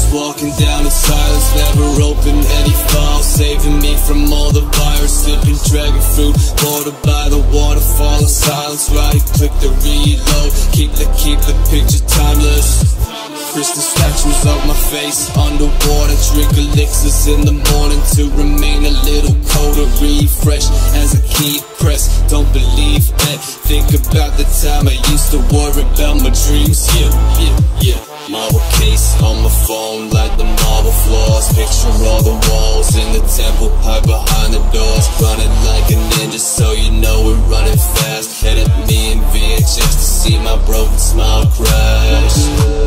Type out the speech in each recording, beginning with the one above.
walking down in silence, never opened any files, saving me from all the virus, sipping dragon fruit, water by the waterfall of silence. Right click to reload, keep the picture timeless. Crystal statues of my face underwater, drink elixirs in the morning to remain a little colder, refresh as I keep pressed. Don't believe that, think about the time I used to worry about my dreams. Yeah. Marble case on my phone like the marble floors, picture all the walls in the temple, hide behind the doors, running like a ninja so you know we're running fast. Headed me in VHS to see my broken smile crash.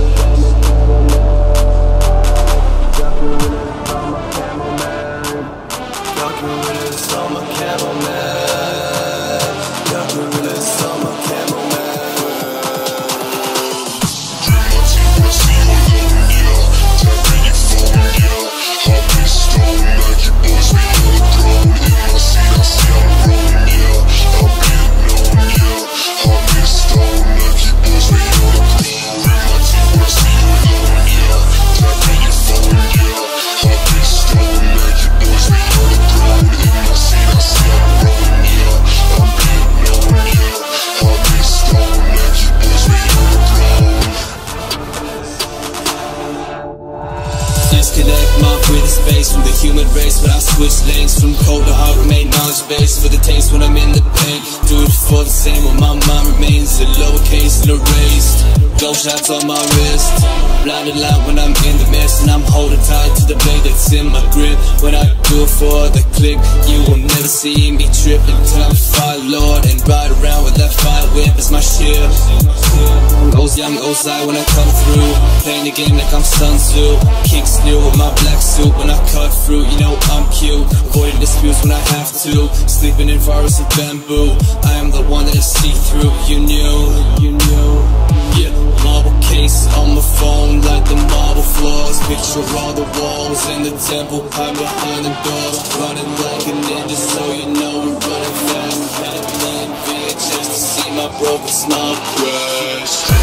Disconnect my breathing space from the human race, but I switch lanes from cold to hot, remain knowledge base for the taste when I'm in the pain. Do it for the same when my mind remains a lowercase and erased. Glow shots on my wrist, blinded light when I'm in the mist, and I'm holding tight to the blade that's in my grip. When I do it for the click, you will never see me tripping till I'm fire lord and ride around with that fire whip as my ship. I'm Ozai when I come through, playing the game like I'm Sun Tzu. Kicks new with my black suit when I cut through, you know I'm cute. Avoiding disputes when I have to, sleeping in forests of bamboo. I am the one that is see-through, you knew. Yeah, marble case on my phone like the marble floors, picture all the walls in the temple, hide behind the doors, running like a ninja so you know we're running fast. Had a million VHS to see my broken smile crash.